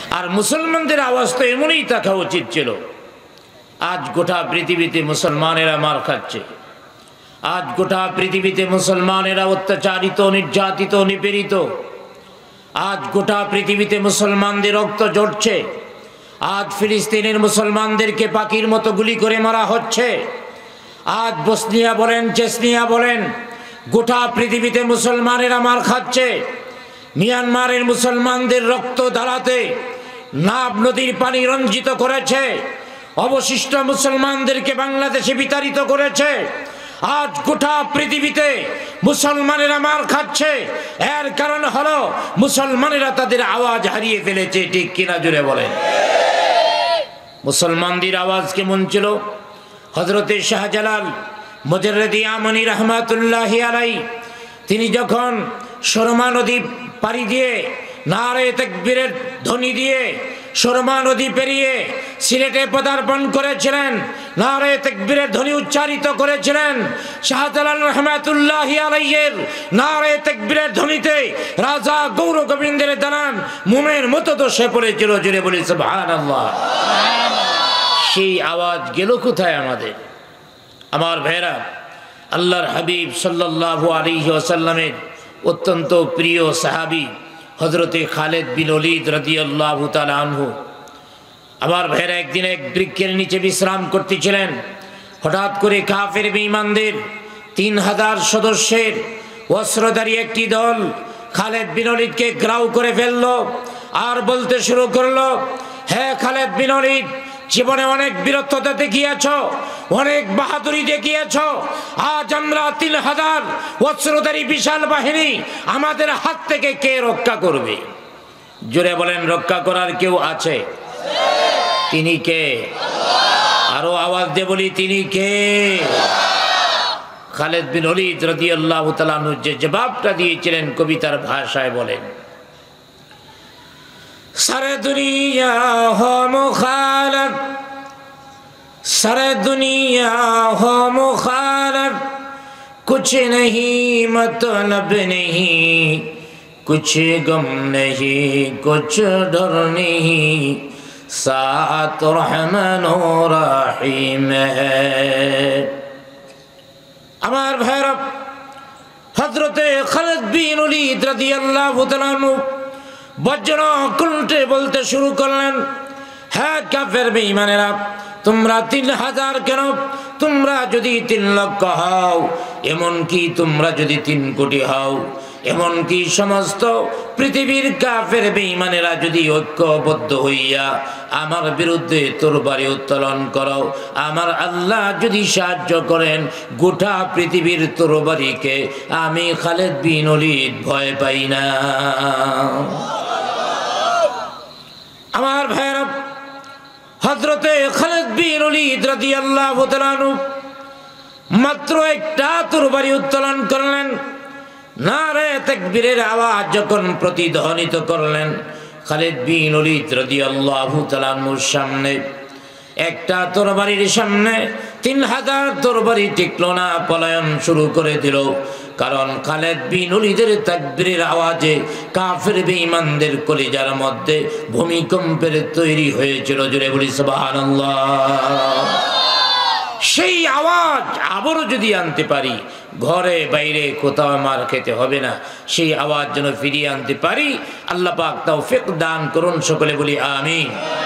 আর মুসলমানদের আওয়াজ তো এমনই থাকা উচিত ছিল। আজ গোটা পৃথিবীতে মুসলমানেরা মার খাচ্ছে, আজ গোটা পৃথিবীতে মুসলমানেরা অত্যাচারিত, নির্যাতিত, নিপীড়িত। আজ গোটা পৃথিবীতে মুসলমানদের রক্ত ঝরছে। আজ ফিলিস্তিনের মুসলমানদেরকে পাখির মতো গুলি করে মারা হচ্ছে। আজ বসনিয়া বলেন, চেচনিয়া বলেন, গোটা পৃথিবীতে মুসলমানেরা মার খাচ্ছে। মিয়ানমারের মুসলমানদের রক্ত ধারাতে নাব নদীর পানি রঞ্জিত করেছে, অবশিষ্ট মুসলমানদেরকে বাংলাদেশে বিতাড়িত করেছে। আজ গোটা পৃথিবীতে মুসলমানেরা মার খাচ্ছে। এর কারণ হলো মুসলমানেরা তাদের আওয়াজ হারিয়ে ফেলেছে। ঠিক কিনা জুড়ে বলেন? মুসলমানদের আওয়াজ কেমন ছিল? হযরতে শাহজালাল মুজাররিদি আমনি রহমাতুল্লাহি আলাইহি তিনি যখন সুরমা নদী পাড়ি দিয়ে নারে তাকবীরের ধ্বনি দিয়ে সুরমা নদী পেরিয়ে সিলেটে পদার্পণ করেছিলেন, নারে তাকবীরের ধ্বনি উচ্চারিত করেছিলেন, শাহজালাল রহমাতুল্লাহি আলাইহির নারে তাকবীরের ধ্বনিতে রাজা গৌর গোবিন্দের দালান মোমের মতো দশে পড়েছিল। জুড়ে বলি সুবহানাল্লাহ। সেই আওয়াজ গেল কোথায় আমাদের? আমার ভাইরা, আল্লাহর হাবিব সাল্লাল্লাহু আলাইহি ওয়াসাল্লামের অত্যন্ত প্রিয় সাহাবী হযরতে খালিদ বিন ওলীদ রাদিয়াল্লাহু তাআলা আনহু, আমার ভাইরা, একদিন এক বৃক্ষের নিচে বিশ্রাম করতেছিলেন। হঠাৎ করে কাফের বেঈমানদের 3000 সদস্যের অস্ত্রধারী একটি দল খালিদ বিন ওলীদকে ঘেরাও করে ফেলল আর বলতে শুরু করলো, হে খালিদ বিন ওলীদ, জীবনে অনেক বীরত্বতা দেখিয়েছ, অনেক বাহাদুরি দেখিয়েছ। আজ আমরা 3000 অস্ত্রধারী বিশাল বাহিনী, আমাদের হাত থেকে কে রক্ষা করবে? জোরে বলেন, রক্ষা করার কেউ আছে? তিনি কে? আরো আওয়াজ দিয়ে বলি, তিনি কে? খালিদ বিন ওলীদ রাদিয়াল্লাহু তাআলা আনহু যে জবাবটা দিয়েছিলেন কবিতার ভাষায় বলেন, सारे दुनिया हो मुखालफ, सारे दुनिया हो मुखालफ, कुछ नहीं मतलब नहीं, कुछ गम नहीं, कुछ डर नहीं, साथ रहमान और रहीम है। আমার ভাইরা, হযরতে খালিদ বিন ওলীদ রাদিয়াল্লাহু তাআলা আনহু বজ্র কণ্ঠে বলতে শুরু করলেন, হ্যাঁ কাফের বেঈমানেরা, তোমরা 3000 কেন? তোমরা যদি 3 লক্ষ হও, এমনকি তোমরা যদি 3 কোটি হও, এমনকি সমস্ত পৃথিবীর কাফের বেঈমানেরা যদি ঐক্যবদ্ধ হইয়া আমার বিরুদ্ধে তরবারি উত্তোলন করো, আমার আল্লাহ যদি সাহায্য করেন, গোটা পৃথিবীর তরবারিকে আমি খালিদ বিন ওলীদ ভয় পাই না। আমার ভাইরা, হযরতে খালিদ বিন ওলীদ রাদিয়াল্লাহু তাআলা আনহু মাত্র একটা তরবারি উত্তোলন করলেন, নারে তাকবীরের আওয়াজ যখন প্রতিধ্বনিত করলেন, খালিদ বিন ওলীদ রাদিয়াল্লাহু তাআলা আনহুর সামনে একটা তরবারির সামনে 3000 তরবারি টিকলো না, পলায়ন শুরু করে দিল। কারণ খালিদ বিন ওলীদের তাকবীরের আওয়াজে কাফের বেঈমানদের কলিজার মধ্যে ভূমিকম্পের তৈরি হয়েছিল। জোরে বলি সুবহানাল্লাহ। সেই আওয়াজ আবারও যদি আনতে পারি, ঘরে বাইরে কোথাও মার খেতে হবে না, সেই আওয়াজ যেন ফিরিয়ে আনতে পারি, আল্লাহ পাক তৌফিক দান করুন। সকলে বলি আমিন।